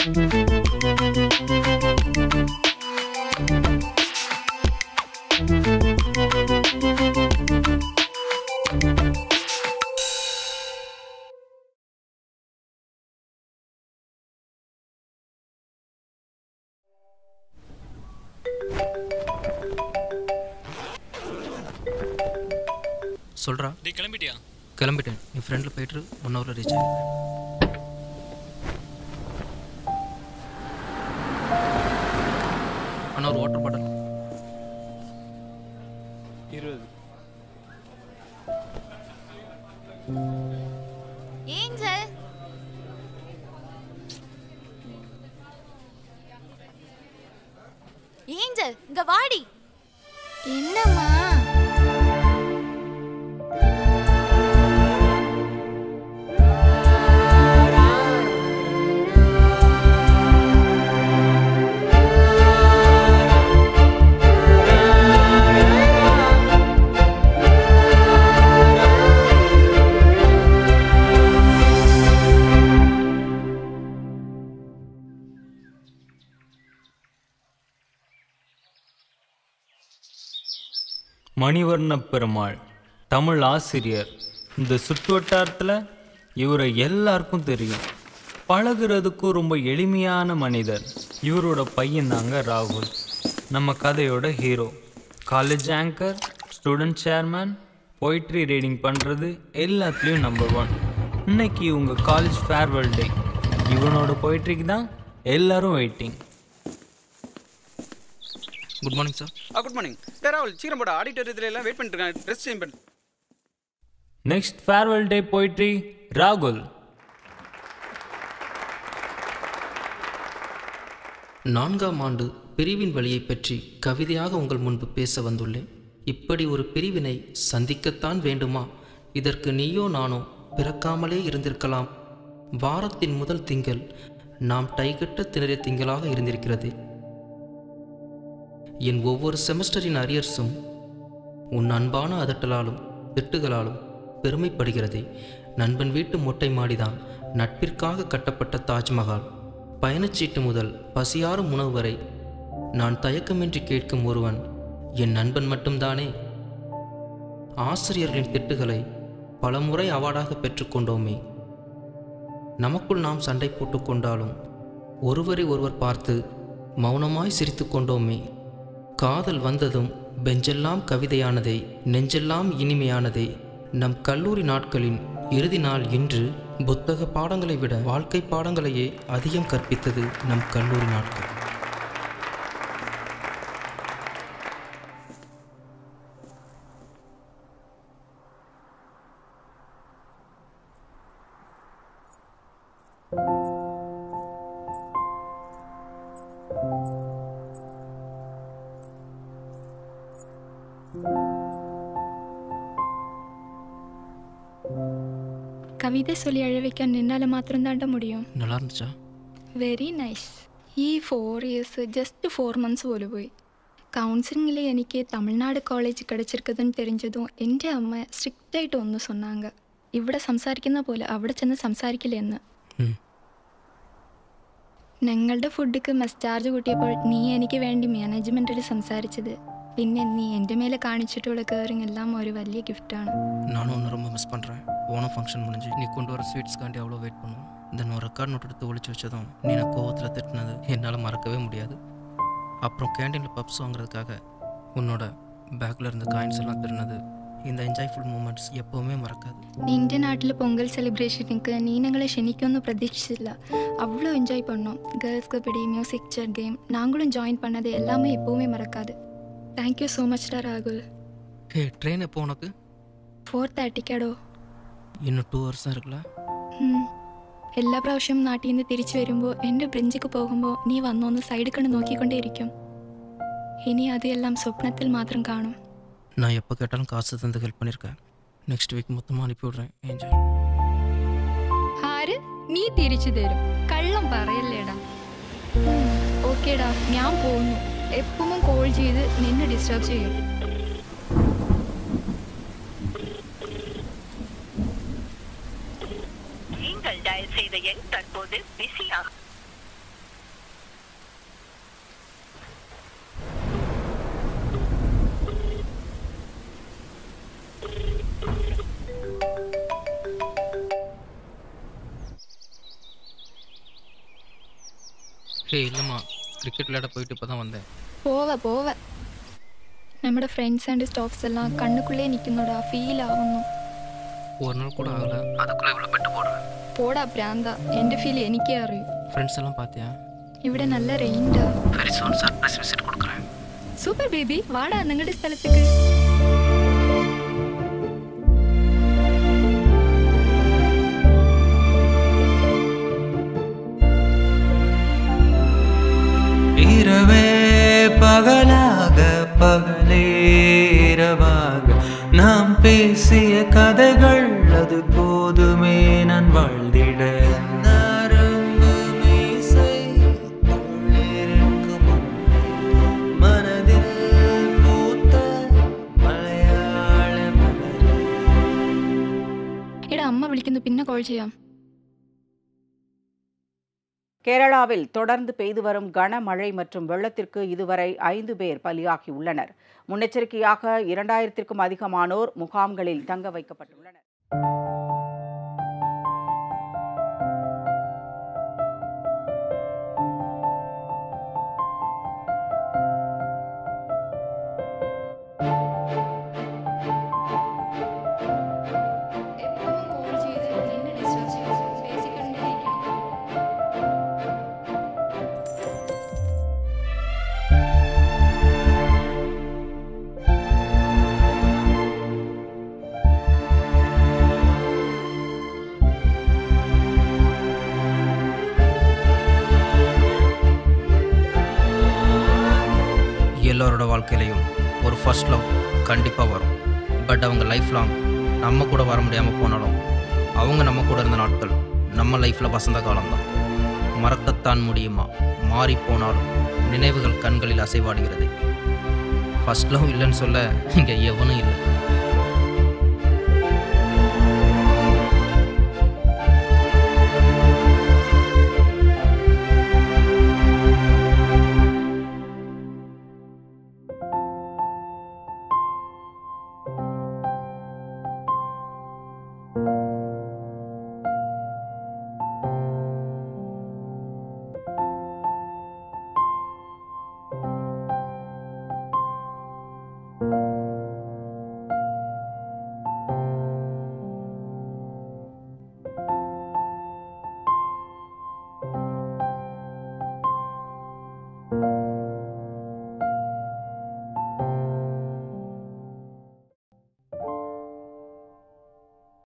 சொல்கிறா நீ கிளம்பிட்டியா? கிளம்பிட்டேன். நீ ஃப்ரெண்டில் போய்ட்டு 1 ஹவரில் ரீச் ஆகிடுவேன். ஆனால் ஒரு வாட்டர் பாட்டில் 20. ஏஞ்சல் ஏஞ்சல் இங்க வாடி. என்னம்மா? மணிவர்ண பெருமாள் தமிழ் ஆசிரியர். இந்த சுற்றுவட்டாரத்தில் இவரை எல்லாருக்கும் தெரியும். பழகிறதுக்கும் ரொம்ப எளிமையான மனிதர். இவரோட பையன் தாங்க ராகுல், நம்ம கதையோட hero. College anchor, student chairman, poetry reading பண்ணுறது எல்லாத்துலேயும் நம்பர் 1. இன்னைக்கு உங்கள் காலேஜ் ஃபேர்வெல் டே. இவனோட போய்ட்ரிக்கு தான் எல்லாரும் waiting. Good morning sir. Good morning. ராகுல் சீக்கிரம் போட, ஆடிட்டோரியத்தில் எல்லாம் வெயிட் பண்ணிட்டு இருக்காங்க. ட்ரெஸ் சேஞ்ச் பண்ணு. நெக்ஸ்ட் ஃபேர்வெல் டே போய்ட்ரி ராகுல். 4ஆம் ஆண்டு பிரிவின் வழியை பற்றி கவிதையாக உங்கள் முன்பு பேச வந்துள்ளேன். இப்படி ஒரு பிரிவினை சந்திக்கத்தான் வேண்டுமா? இதற்கு நீயோ நானோ பிறக்காமலே இருந்திருக்கலாம். வாரத்தின் முதல் திங்கள் நாம் டைகட்ட திணறிய திங்களாக இருந்திருக்கிறது. என் ஒவ்வொரு செமஸ்டரின் அரியர்ஸும் உன் அன்பான அதட்டலாலும் திட்டுகளாலும் பெருமைப்படுகிறதே. நண்பன் வீட்டு மொட்டை மாடிதான் நட்பிற்காக கட்டப்பட்ட தாஜ்மஹால். பயணச்சீட்டு முதல் பசியாறும் உணவு வரை நான் தயக்கமின்றி கேட்கும் ஒருவன் என் நண்பன் மட்டும்தானே. ஆசிரியர்களின் திட்டுகளை பலமுறை அவார்டாக பெற்றுக்கொண்டோமே. நமக்குள் நாம் சண்டை போட்டு கொண்டாலும் ஒருவரை ஒருவர் பார்த்து மௌனமாய் சிரித்து கொண்டோமே. காதல் வந்ததும் பெஞ்செல்லாம் கவிதையானதே, நெஞ்செல்லாம் இனிமையானதே. நம் கல்லூரி நாட்களின் இறுதி நாள் இன்று புத்தக பாடங்களை விட வாழ்க்கை பாடங்களையே அதிகம் கற்பித்தது நம் கல்லூரி நாட்கள். കവിത ചൊല്ലി അഴവയ്ക്കാൻ നിന്നാൽ മാത്രം താണ്ട മുടിയും. நல்லா இருந்துச்சா? Very nice. ഈ 4 ഇയേഴ്സ് ജസ്റ്റ് 4 മന്ത്സ് പോലെ പോയി. കൗൺസിലിങ്ങിൽ എനിക്ക് തമിഴ്നാട് കോളേജ് കിടച്ചിരിക്കുന്നതെന്ന് தெரிஞ்சதும் എൻ്റെ അമ്മ സ്ട്രിക്റ്റായിട്ട് ഒന്ന് சொன்னாங்க. ഇവിടെ സംസാരിക്കുന്ന പോലെ അവിടെ ചെന്ന് സംസാരിക്കില്ലെന്ന്. ഞങ്ങളുടെ ഫുഡിക്ക് മെസ് ചാർജ് കൂട്ടിയപ്പോൾ നീ എനിക്ക് വേണ്ടി മാനേജ്മെൻറ്റിൽ സംസാരിച്ചത്, പിന്നെ നീ എൻ്റെ மேலே காணிச்சிட்டுள்ள கேரிங் எல்லாம் ஒரு വലിய கிஃப்டாണ്. நானும் ஒன்று ரொம்ப மிஸ் பண்ணுறேன். ஓணம் ஃபங்க்ஷன் முடிஞ்சு நீ கொண்டு வர ஸ்வீட்ஸ்க்காண்டி அவ்வளோ வெயிட் பண்ணுவோம். தென் ஒரு ரெக்கார்ட் நோட் எடுத்து ஒழிச்சு வச்சதும் நீ எனக்கு கோவத்தில் திட்டினது என்னால் மறக்கவே முடியாது. அப்புறம் கேண்டீனில் பப்ஸ் வாங்குறதுக்காக உன்னோட பேக்கில் இருந்த காயின்ஸ் எல்லாம் திருனது, இந்த என்ஜாய்ஃபுல் மூமெண்ட்ஸ் எப்போவுமே മറക്കാது. നിന്റെ നാട്ടിൽ പൊങ്കൽ സെലിബ്രേഷനിക്ക് നീ ഞങ്ങളെ ക്ഷണിക്കുമെന്ന് പ്രതീക്ഷിച്ചില്ല. அவ்வளோ என்ஜாய் பண்ணோம். Girls kabaddi, music, chair game நாங்களும் ஜாயின் பண்ணது எல்லாமே எப்போவுமே மறக்காது. தேங்க்யூ ஸோ மச்டா ராகுல். ஹே, ட்ரெயின் எப்போ உனக்கு? 4:30 இன்னும் 2 hours தான் இருக்குல்ல? എല്ലാ പ്രാവശ്യവും നാട്ടിൽ നിന്ന് തിരിച്ചു വരുമ്പോൾ എൻ്റെ ബ്രിഞ്ചിക്ക് പോകുമ്പോൾ നീ വന്നോന്ന് സൈഡിൽ കണ്ട് നോക്കിക്കൊണ്ടേയിരിക്കും. ഇനി അതെല്ലാം സ്വപ്നത്തിൽ മാത്രം കാണും. நான் எப்போ கேட்டாலும் காசு தந்து ஹெல்ப் பண்ணியிருக்கேன். நெக்ஸ்ட் வீக் மொத்தமாக அனுப்பி விட்றேன். என்ஜாய். ആര്? നീ തിരിച്ചു തരും. കള്ളം പറയല്ലേടാ. ഓക്കേടാ, ഞാൻ പോകുന്നു. എപ്പോഴും കോൾ ചെയ്ത് നിന്നെ ഡിസ്റ്റർബ് ചെയ്യും. நீங்கள் டயல் செய்த எண் தற்போது பிஸியாக. ஹே இல்லைம்மா, கிரிக்கெட் விளையாட போயிட்டு இப்போ தான் வந்தேன். പോവ നമ്മുടെ ഫ്രണ്ട്സ് ആൻഡ് സ്റ്റാഫ്സ് എല്ലാം കണ്ണുക്കുള്ളേ നിൽക്കുന്നോടാ, ഫീൽ ആവുന്നു. ஒரு நாள் கூட ஆகலை, அதுக்குள்ளே இவ்வளோ பெட்டு போடுறேன். പോടാ പ്രാന്ത, എൻ്റെ ഫീൽ എനിക്കേ അറിയൂ. ஃப்ரெண்ட்ஸ் எல்லாம் பார்த்தியா? ഇവിടെ നല്ല റെയിൻഡാ. வெரி சூன் சர்ப்ரைஸ் விசிட் கொடுக்குறேன். സൂപ്പർ ബേബി, വാടാ നിങ്ങളുടെ സ്ഥലത്തേക്ക്. இரவே பகலாக பகலே இரவாக நாம் பேசிய கதைகள் அது போதுமே நான் வாழ்ந்திட. நரம்பு மீசை துளிர்க்கும் மனதில் பூத்த மலையாள மலரே. എടാ അമ്മ വിളിക്കുന്നു, പിന്നെ കോൾ ചെയ്യാം. கேரளாவில் தொடர்ந்து பெய்து வரும் கனமழை மற்றும் வெள்ளத்திற்கு இதுவரை 5 பேர் பலியாகியுள்ளனர். முன்னெச்சரிக்கையாக 2000க்கும் அதிகமானோர் முகாம்களில் தங்க வைக்கப்பட்டுள்ளனர். எல்லோரோட வாழ்க்கையிலையும் ஒரு ஃபர்ஸ்ட் லவ் கண்டிப்பாக வரும். பட் அவங்க லைஃப் லாங் நம்ம கூட வர முடியாமல் போனாலும் அவங்க நம்ம கூட இருந்த நாட்கள் நம்ம லைஃப்பில் வசந்த காலம்தான். மறக்கத்தான் முடியுமா? மாறி போனாலும் நினைவுகள் கண்களில் அசைவாடுகிறது. ஃபர்ஸ்ட் லவ் இல்லைன்னு சொல்ல இங்கே எவனும் இல்லை.